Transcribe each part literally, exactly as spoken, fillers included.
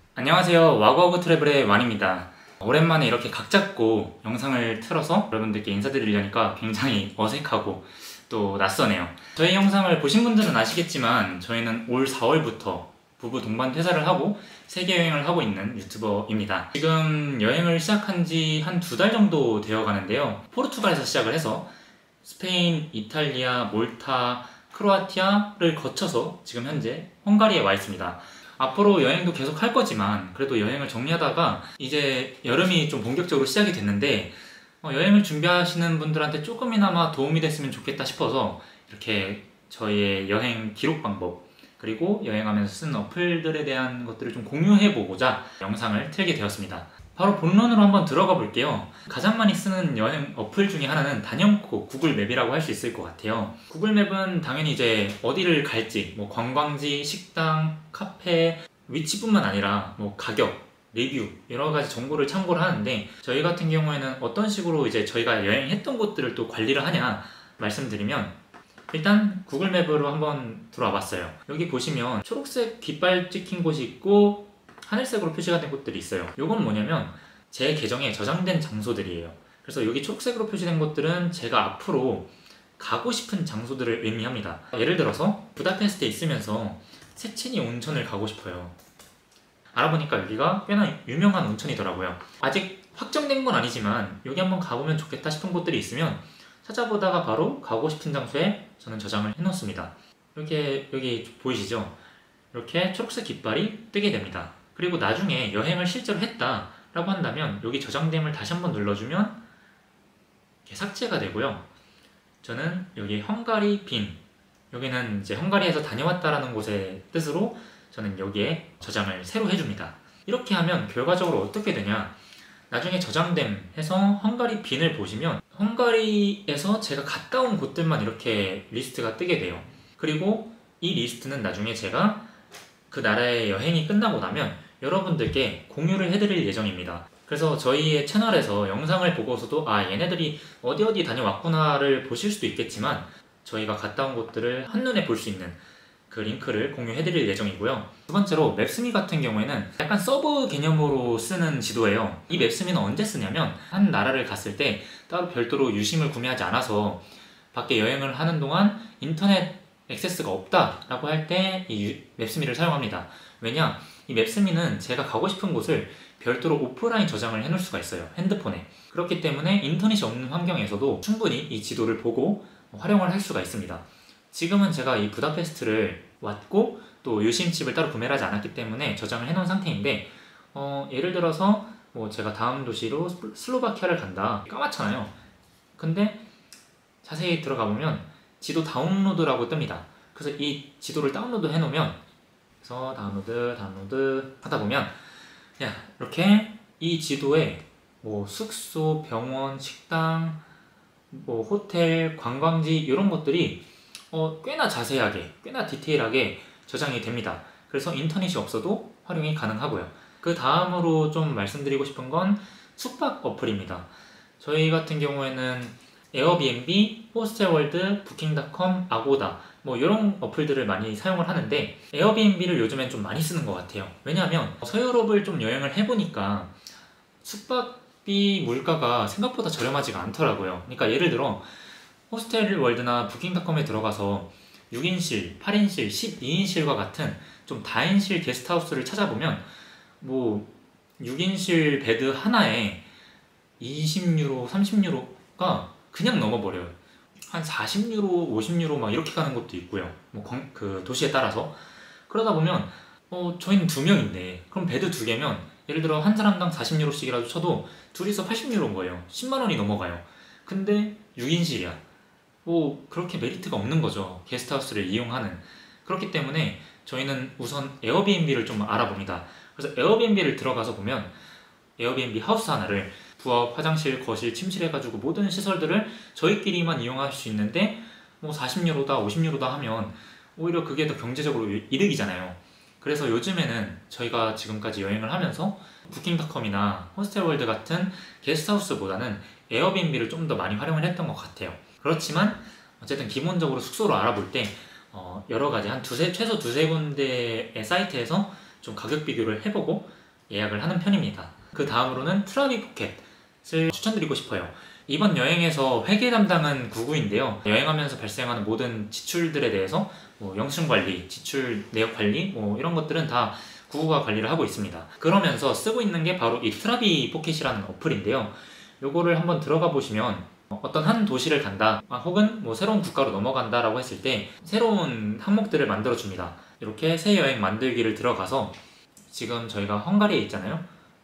안녕하세요. 와구와구 트래블의 완입니다. 오랜만에 이렇게 각 잡고 영상을 틀어서 여러분들께 인사드리려니까 굉장히 어색하고 또 낯서네요. 저희 영상을 보신 분들은 아시겠지만 저희는 올 사월부터 부부 동반 퇴사를 하고 세계 여행을 하고 있는 유튜버입니다. 지금 여행을 시작한 지 한 두 달 정도 되어 가는데요. 포르투갈에서 시작을 해서 스페인, 이탈리아, 몰타, 크로아티아를 거쳐서 지금 현재 헝가리에 와 있습니다. 앞으로 여행도 계속 할 거지만 그래도 여행을 정리하다가 이제 여름이 좀 본격적으로 시작이 됐는데 어, 여행을 준비하시는 분들한테 조금이나마 도움이 됐으면 좋겠다 싶어서 이렇게 저희의 여행 기록 방법 그리고 여행하면서 쓰는 어플들에 대한 것들을 좀 공유해보고자 영상을 틀게 되었습니다. 바로 본론으로 한번 들어가 볼게요. 가장 많이 쓰는 여행 어플 중에 하나는 단연코 구글맵이라고 할 수 있을 것 같아요. 구글맵은 당연히 이제 어디를 갈지, 뭐 관광지, 식당, 카페, 위치뿐만 아니라 뭐 가격, 리뷰 여러 가지 정보를 참고를 하는데 저희 같은 경우에는 어떤 식으로 이제 저희가 여행했던 곳들을 또 관리를 하냐 말씀드리면 일단 구글맵으로 한번 들어와 봤어요. 여기 보시면 초록색 깃발 찍힌 곳이 있고 하늘색으로 표시가 된 곳들이 있어요. 이건 뭐냐면 제 계정에 저장된 장소들이에요. 그래서 여기 초록색으로 표시된 곳들은 제가 앞으로 가고 싶은 장소들을 의미합니다. 예를 들어서 부다페스트에 있으면서 세치니 온천을 가고 싶어요. 알아보니까 여기가 꽤나 유명한 온천이더라고요. 아직 확정된 건 아니지만 여기 한번 가보면 좋겠다 싶은 곳들이 있으면 찾아보다가 바로 가고 싶은 장소에 저는 저장을 해놓습니다. 이렇게 여기 보이시죠? 이렇게 초록색 깃발이 뜨게 됩니다. 그리고 나중에 여행을 실제로 했다 라고 한다면 여기 저장됨을 다시 한번 눌러주면 이렇게 삭제가 되고요. 저는 여기 헝가리 빈, 여기는 이제 헝가리에서 다녀왔다라는 곳의 뜻으로 저는 여기에 저장을 새로 해줍니다. 이렇게 하면 결과적으로 어떻게 되냐, 나중에 저장됨 해서 헝가리 빈을 보시면 헝가리에서 제가 갔다 온 곳들만 이렇게 리스트가 뜨게 돼요. 그리고 이 리스트는 나중에 제가 그 나라의 여행이 끝나고 나면 여러분들께 공유를 해드릴 예정입니다. 그래서 저희의 채널에서 영상을 보고서도 아 얘네들이 어디 어디 다녀왔구나를 보실 수도 있겠지만 저희가 갔다 온 곳들을 한눈에 볼 수 있는 그 링크를 공유해드릴 예정이고요. 두 번째로 맵스미 같은 경우에는 약간 서브 개념으로 쓰는 지도예요. 이 맵스미는 언제 쓰냐면 한 나라를 갔을 때 따로 별도로 유심을 구매하지 않아서 밖에 여행을 하는 동안 인터넷 액세스가 없다 라고 할 때 이 맵스미를 사용합니다. 왜냐? 이 맵스미는 제가 가고 싶은 곳을 별도로 오프라인 저장을 해놓을 수가 있어요. 핸드폰에. 그렇기 때문에 인터넷이 없는 환경에서도 충분히 이 지도를 보고 활용을 할 수가 있습니다. 지금은 제가 이 부다페스트를 왔고 또 유심칩을 따로 구매를 하지 않았기 때문에 저장을 해놓은 상태인데 어, 예를 들어서 뭐 제가 다음 도시로 슬로바키아를 간다. 까맣잖아요. 근데 자세히 들어가 보면 지도 다운로드라고 뜹니다. 그래서 이 지도를 다운로드 해놓으면 그래서 다운로드 다운로드 하다 보면 야 이렇게 이 지도에 뭐 숙소, 병원, 식당, 뭐 호텔, 관광지 이런 것들이 어, 꽤나 자세하게 꽤나 디테일하게 저장이 됩니다. 그래서 인터넷이 없어도 활용이 가능하고요. 그 다음으로 좀 말씀드리고 싶은 건 숙박 어플입니다. 저희 같은 경우에는 에어비앤비, 호스텔월드, 부킹닷컴, 아고다 뭐 이런 어플들을 많이 사용을 하는데 에어비앤비를 요즘엔 좀 많이 쓰는 것 같아요. 왜냐하면 서유럽을 좀 여행을 해보니까 숙박비 물가가 생각보다 저렴하지가 않더라고요. 그러니까 예를 들어 호스텔월드나 부킹닷컴에 들어가서 육 인실, 팔 인실, 십이 인실과 같은 좀 다인실 게스트하우스를 찾아보면 뭐 육 인실 베드 하나에 이십 유로, 삼십 유로가 그냥 넘어버려요. 한 사십 유로, 오십 유로 막 이렇게 가는 곳도 있고요. 뭐 그 도시에 따라서. 그러다 보면 어, 저희는 두 명인데 그럼 베드 두 개면 예를 들어 한 사람당 사십 유로씩이라도 쳐도 둘이서 팔십 유로인 거예요. 십만 원이 넘어가요. 근데 육 인실이야. 뭐 그렇게 메리트가 없는 거죠. 게스트하우스를 이용하는. 그렇기 때문에 저희는 우선 에어비앤비를 좀 알아봅니다. 그래서 에어비앤비를 들어가서 보면 에어비앤비 하우스 하나를 부엌, 화장실, 거실, 침실 해가지고 모든 시설들을 저희끼리만 이용할 수 있는데 뭐 사십 유로다, 오십 유로다 하면 오히려 그게 더 경제적으로 이득이잖아요. 그래서 요즘에는 저희가 지금까지 여행을 하면서 부킹닷컴이나 호스텔월드 같은 게스트하우스보다는 에어비앤비를 좀 더 많이 활용을 했던 것 같아요. 그렇지만 어쨌든 기본적으로 숙소를 알아볼 때 어 여러 가지 한 두세 최소 두세 군데의 사이트에서 좀 가격 비교를 해보고 예약을 하는 편입니다. 그 다음으로는 트라비 포켓을 추천드리고 싶어요. 이번 여행에서 회계 담당은 구구인데요. 여행하면서 발생하는 모든 지출들에 대해서 뭐 영수증 관리, 지출 내역 관리 뭐 이런 것들은 다 구구가 관리를 하고 있습니다. 그러면서 쓰고 있는 게 바로 이 트라비 포켓이라는 어플인데요. 요거를 한번 들어가 보시면 어떤 한 도시를 간다 혹은 뭐 새로운 국가로 넘어간다 라고 했을 때 새로운 항목들을 만들어 줍니다. 이렇게 새 여행 만들기를 들어가서 지금 저희가 헝가리에 있잖아요.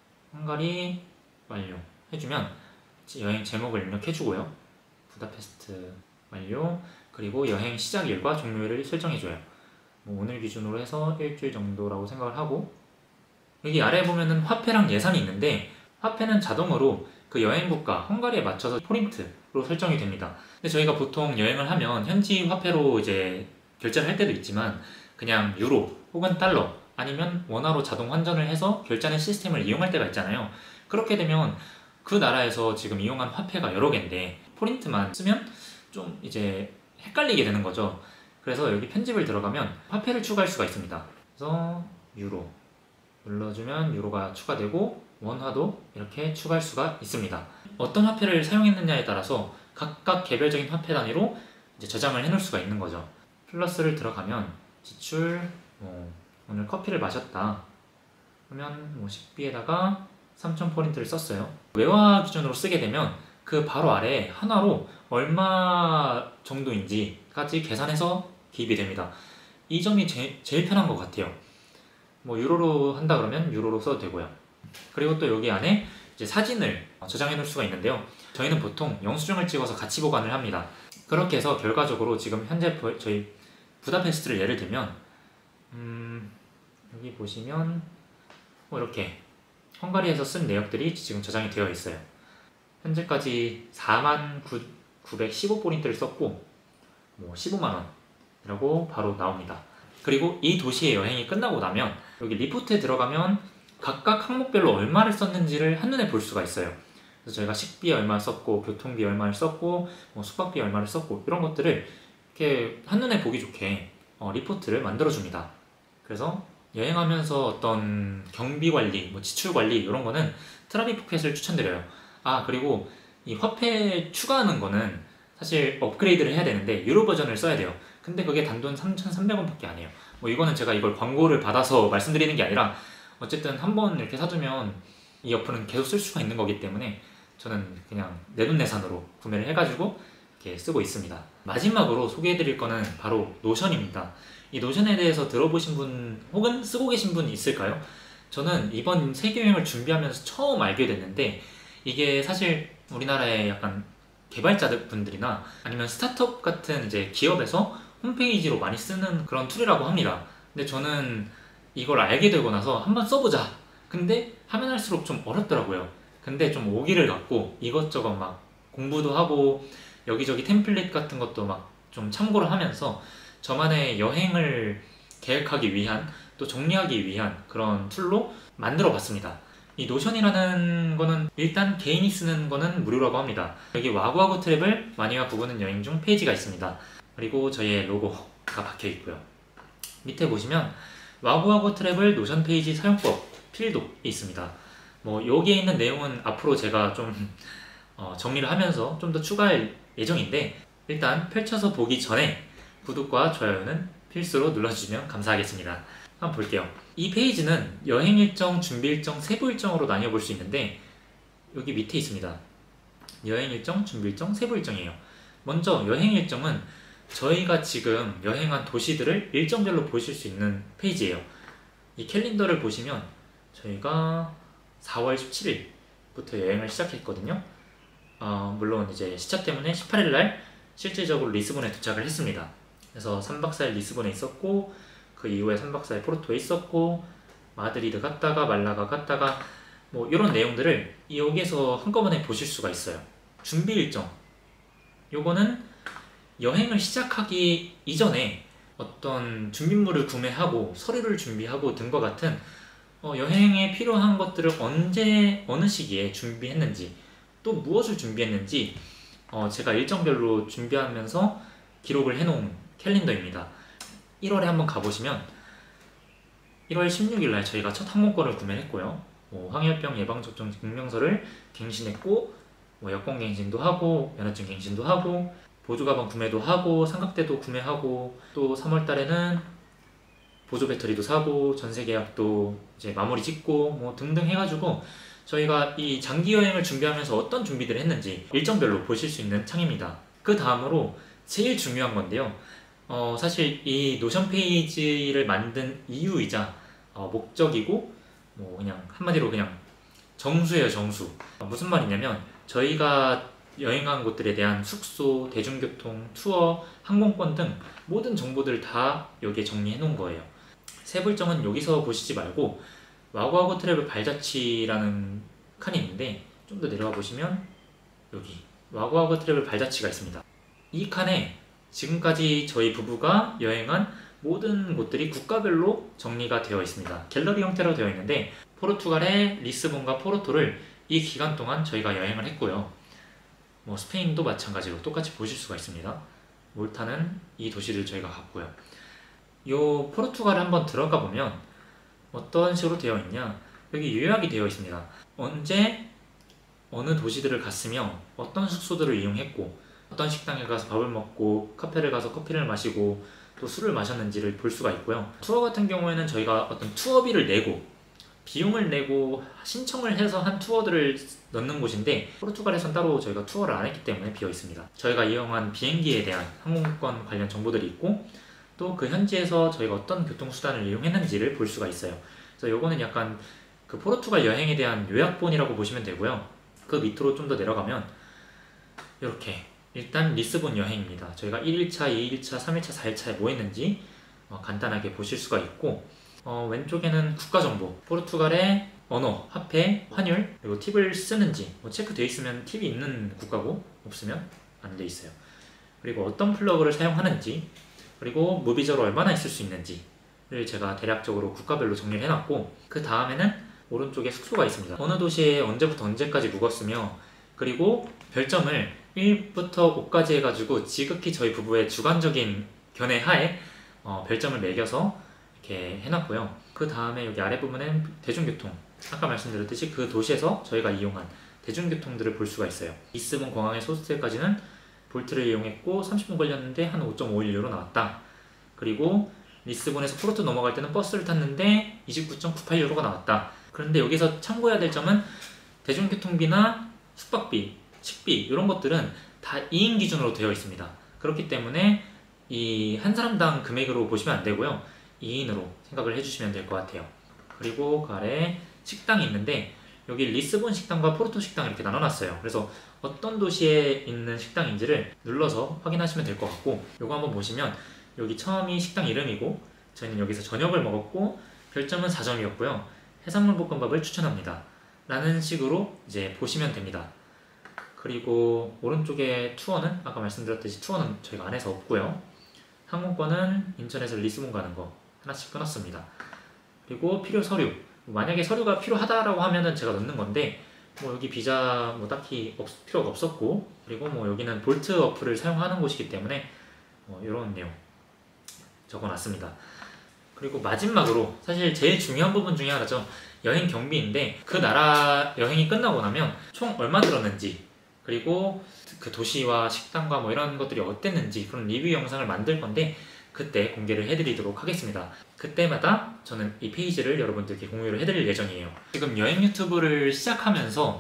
헝가리 완료 해주면 여행 제목을 입력해주고요. 부다페스트 완료. 그리고 여행 시작일과 종료일을 설정해줘요. 뭐 오늘 기준으로 해서 일주일 정도라고 생각을 하고, 여기 아래에 보면은 화폐랑 예산이 있는데 화폐는 자동으로 그 여행 국가 헝가리에 맞춰서 포린트로 설정이 됩니다. 근데 저희가 보통 여행을 하면 현지 화폐로 이제 결제를 할 때도 있지만 그냥 유로 혹은 달러 아니면 원화로 자동 환전을 해서 결제하는 시스템을 이용할 때가 있잖아요. 그렇게 되면 그 나라에서 지금 이용한 화폐가 여러 개인데 포린트만 쓰면 좀 이제 헷갈리게 되는 거죠. 그래서 여기 편집을 들어가면 화폐를 추가할 수가 있습니다. 그래서 유로 눌러주면 유로가 추가되고 원화도 이렇게 추가할 수가 있습니다. 어떤 화폐를 사용했느냐에 따라서 각각 개별적인 화폐 단위로 이제 저장을 해놓을 수가 있는 거죠. 플러스를 들어가면 지출, 뭐 오늘 커피를 마셨다 그러면 뭐 식비에다가 삼천 포린트를 썼어요. 외화 기준으로 쓰게 되면 그 바로 아래에 하나로 얼마 정도인지까지 계산해서 기입이 됩니다. 이 점이 제, 제일 편한 것 같아요. 뭐 유로로 한다 그러면 유로로 써도 되고요. 그리고 또 여기 안에 이제 사진을 저장해 놓을 수가 있는데요. 저희는 보통 영수증을 찍어서 같이 보관을 합니다. 그렇게 해서 결과적으로 지금 현재 저희 부다페스트를 예를 들면 음, 여기 보시면 뭐 이렇게 헝가리에서 쓴 내역들이 지금 저장이 되어 있어요. 현재까지 사만 구백십오 포린트를 썼고 뭐 십오만 원이라고 바로 나옵니다. 그리고 이 도시의 여행이 끝나고 나면 여기 리포트에 들어가면 각각 항목별로 얼마를 썼는지를 한눈에 볼 수가 있어요. 그래서 저희가 식비 얼마 썼고 교통비 얼마를 썼고 뭐 숙박비 얼마를 썼고 이런 것들을 이렇게 한눈에 보기 좋게 어, 리포트를 만들어 줍니다. 그래서 여행하면서 어떤 경비 관리, 뭐 지출 관리 이런 거는 트라비 포켓을 추천드려요. 아 그리고 이 화폐 추가하는 거는 사실 업그레이드를 해야 되는데 유로 버전을 써야 돼요. 근데 그게 단돈 삼천삼백 원밖에 안 해요. 뭐 이거는 제가 이걸 광고를 받아서 말씀드리는 게 아니라 어쨌든 한번 이렇게 사두면 이 어플은 계속 쓸 수가 있는 거기 때문에 저는 그냥 내돈내산으로 구매를 해가지고 이렇게 쓰고 있습니다. 마지막으로 소개해드릴 거는 바로 노션입니다. 이 노션에 대해서 들어보신 분 혹은 쓰고 계신 분 있을까요? 저는 이번 세계여행을 준비하면서 처음 알게 됐는데 이게 사실 우리나라의 약간 개발자들 분들이나 아니면 스타트업 같은 이제 기업에서 홈페이지로 많이 쓰는 그런 툴이라고 합니다. 근데 저는 이걸 알게 되고 나서 한번 써보자. 근데 하면 할수록 좀 어렵더라고요. 근데 좀 오기를 갖고 이것저것 막 공부도 하고 여기저기 템플릿 같은 것도 막 좀 참고를 하면서 저만의 여행을 계획하기 위한 또 정리하기 위한 그런 툴로 만들어 봤습니다. 이 노션이라는 거는 일단 개인이 쓰는 거는 무료라고 합니다. 여기 와구와구 트랩을 많이와 부부는 여행 중 페이지가 있습니다. 그리고 저희의 로고가 박혀 있고요. 밑에 보시면 와구와구 트랩을 노션 페이지 사용법 필독이 있습니다. 뭐 여기에 있는 내용은 앞으로 제가 좀 어, 정리를 하면서 좀 더 추가할 예정인데 일단 펼쳐서 보기 전에 구독과 좋아요는 필수로 눌러주시면 감사하겠습니다. 한번 볼게요. 이 페이지는 여행 일정, 준비 일정, 세부 일정으로 나뉘어 볼 수 있는데 여기 밑에 있습니다. 여행 일정, 준비 일정, 세부 일정이에요. 먼저 여행 일정은 저희가 지금 여행한 도시들을 일정별로 보실 수 있는 페이지예요. 이 캘린더를 보시면 저희가 사월 십칠일부터 여행을 시작했거든요. 어, 물론 이제 시차 때문에 십팔일날 실질적으로 리스본에 도착을 했습니다. 그래서 삼 박 사 일 리스본에 있었고 그 이후에 삼 박 사 일 포르토에 있었고 마드리드 갔다가 말라가 갔다가 뭐 이런 내용들을 여기에서 한꺼번에 보실 수가 있어요. 준비 일정 요거는 여행을 시작하기 이전에 어떤 준비물을 구매하고 서류를 준비하고 등과 같은 어, 여행에 필요한 것들을 언제 어느 시기에 준비했는지 또 무엇을 준비했는지 어, 제가 일정별로 준비하면서 기록을 해놓은 캘린더입니다. 일월에 한번 가보시면 일월 십육일 날 저희가 첫 항공권을 구매했고요. 뭐 황열병 예방접종 증명서를 갱신했고, 뭐 여권 갱신도 하고, 면허증 갱신도 하고, 보조가방 구매도 하고, 삼각대도 구매하고, 또 삼월 달에는 보조 배터리도 사고, 전세 계약도 이제 마무리 짓고, 뭐 등등 해가지고 저희가 이 장기 여행을 준비하면서 어떤 준비들을 했는지 일정별로 보실 수 있는 창입니다. 그 다음으로 제일 중요한 건데요. 어, 사실 이 노션 페이지를 만든 이유이자 어, 목적이고, 뭐 그냥 한마디로 그냥 정수예요, 정수. 어, 무슨 말이냐면 저희가 여행한 곳들에 대한 숙소, 대중교통, 투어, 항공권 등 모든 정보들을 다 여기에 정리해 놓은 거예요. 세불점은 여기서 보시지 말고 와구와구 트래블 발자취라는 칸이 있는데, 좀 더 내려와 보시면 여기 와구와구 트래블 발자취가 있습니다. 이 칸에 지금까지 저희 부부가 여행한 모든 곳들이 국가별로 정리가 되어 있습니다. 갤러리 형태로 되어 있는데, 포르투갈의 리스본과 포르토를 이 기간 동안 저희가 여행을 했고요. 뭐 스페인도 마찬가지로 똑같이 보실 수가 있습니다. 몰타는 이 도시를 저희가 갔고요. 요 포르투갈에 한번 들어가 보면 어떤 식으로 되어 있냐, 여기 요약이 되어 있습니다. 언제 어느 도시들을 갔으며 어떤 숙소들을 이용했고, 어떤 식당에 가서 밥을 먹고, 카페를 가서 커피를 마시고, 또 술을 마셨는지를 볼 수가 있고요. 투어 같은 경우에는 저희가 어떤 투어비를 내고 비용을 내고 신청을 해서 한 투어들을 넣는 곳인데, 포르투갈에선 따로 저희가 투어를 안 했기 때문에 비어 있습니다. 저희가 이용한 비행기에 대한 항공권 관련 정보들이 있고, 또 그 현지에서 저희가 어떤 교통수단을 이용했는지를 볼 수가 있어요. 그래서 요거는 약간 그 포르투갈 여행에 대한 요약본이라고 보시면 되고요. 그 밑으로 좀 더 내려가면 이렇게 일단 리스본 여행입니다. 저희가 일 일차, 이 일차, 삼 일차, 사 일차에 뭐 했는지 어, 간단하게 보실 수가 있고, 어, 왼쪽에는 국가정보, 포르투갈의 언어, 화폐, 환율, 그리고 팁을 쓰는지 뭐 체크되어 있으면 팁이 있는 국가고, 없으면 안 돼 있어요. 그리고 어떤 플러그를 사용하는지, 그리고 무비저로 얼마나 있을 수 있는지를 제가 대략적으로 국가별로 정리를 해놨고, 그 다음에는 오른쪽에 숙소가 있습니다. 어느 도시에 언제부터 언제까지 묵었으며, 그리고 별점을 일부터 오까지 해가지고 지극히 저희 부부의 주관적인 견해 하에 어, 별점을 매겨서 이렇게 해놨고요. 그 다음에 여기 아래 부분엔 대중교통, 아까 말씀드렸듯이 그 도시에서 저희가 이용한 대중교통들을 볼 수가 있어요. 리스본 공항에서 호스텔까지는 볼트를 이용했고 삼십 분 걸렸는데 한 오 점 오일 유로 나왔다. 그리고 리스본에서 포르투 넘어갈 때는 버스를 탔는데 이십구 점 구팔 유로가 나왔다. 그런데 여기서 참고해야 될 점은 대중교통비나 숙박비, 식비 이런 것들은 다 이 인 기준으로 되어 있습니다. 그렇기 때문에 이 한 사람당 금액으로 보시면 안 되고요. 이 인으로 생각을 해주시면 될 것 같아요. 그리고 그 아래 식당이 있는데, 여기 리스본 식당과 포르토 식당 이렇게 나눠놨어요. 그래서 어떤 도시에 있는 식당인지를 눌러서 확인하시면 될 것 같고, 요거 한번 보시면 여기 처음이 식당 이름이고, 저희는 여기서 저녁을 먹었고 별점은 사 점이었고요 해산물 볶음밥을 추천합니다 라는 식으로 이제 보시면 됩니다. 그리고 오른쪽에 투어는 아까 말씀드렸듯이 투어는 저희가 안에서 없고요. 항공권은 인천에서 리스본 가는 거 하나씩 끊었습니다. 그리고 필요 서류, 만약에 서류가 필요하다라고 하면은 제가 넣는 건데, 뭐 여기 비자 뭐 딱히 없, 필요가 없었고, 그리고 뭐 여기는 볼트 어플을 사용하는 곳이기 때문에 뭐 이런 내용 적어놨습니다. 그리고 마지막으로 사실 제일 중요한 부분 중에 하나죠. 여행 경비인데, 그 나라 여행이 끝나고 나면 총 얼마 들었는지, 그리고 그 도시와 식당과 뭐 이런 것들이 어땠는지 그런 리뷰 영상을 만들 건데, 그때 공개를 해드리도록 하겠습니다. 그때마다 저는 이 페이지를 여러분들께 공유를 해드릴 예정이에요. 지금 여행 유튜브를 시작하면서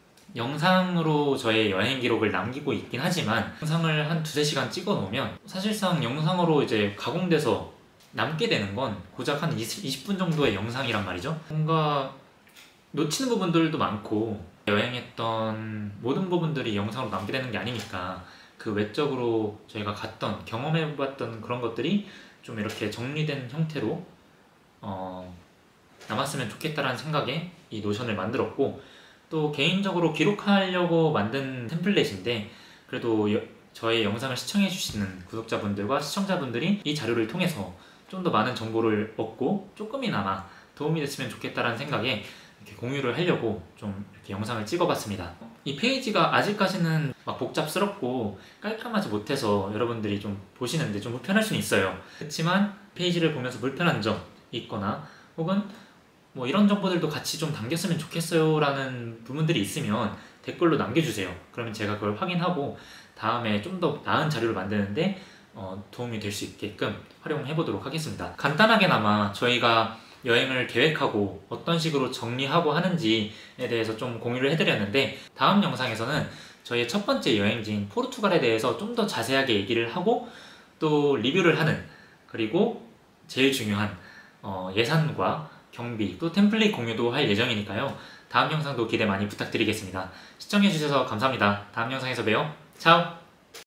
영상으로 저의 여행 기록을 남기고 있긴 하지만, 영상을 한 두세 시간 찍어 놓으면 사실상 영상으로 이제 가공돼서 남게 되는 건 고작 한 이십 분 정도의 영상이란 말이죠. 뭔가 놓치는 부분들도 많고, 여행했던 모든 부분들이 영상으로 남게 되는 게 아니니까 그 외적으로 저희가 갔던, 경험해봤던 그런 것들이 좀 이렇게 정리된 형태로 어, 남았으면 좋겠다라는 생각에 이 노션을 만들었고, 또 개인적으로 기록하려고 만든 템플릿인데, 그래도 여, 저의 영상을 시청해 주시는 구독자분들과 시청자분들이 이 자료를 통해서 좀 더 많은 정보를 얻고 조금이나마 도움이 됐으면 좋겠다라는 생각에 이렇게 공유를 하려고 좀 이렇게 영상을 찍어봤습니다. 이 페이지가 아직까지는 막 복잡스럽고 깔끔하지 못해서 여러분들이 좀 보시는데 좀 불편할 수는 있어요. 그렇지만 페이지를 보면서 불편한 점 있거나 혹은 뭐 이런 정보들도 같이 좀 담겼으면 좋겠어요 라는 부분들이 있으면 댓글로 남겨주세요. 그러면 제가 그걸 확인하고 다음에 좀 더 나은 자료를 만드는데 어, 도움이 될 수 있게끔 활용해 보도록 하겠습니다. 간단하게나마 저희가 여행을 계획하고 어떤 식으로 정리하고 하는지에 대해서 좀 공유를 해드렸는데, 다음 영상에서는 저희의 첫 번째 여행지인 포르투갈에 대해서 좀 더 자세하게 얘기를 하고 또 리뷰를 하는, 그리고 제일 중요한 어, 예산과 경비 또 템플릿 공유도 할 예정이니까요. 다음 영상도 기대 많이 부탁드리겠습니다. 시청해주셔서 감사합니다. 다음 영상에서 봬요. 차오!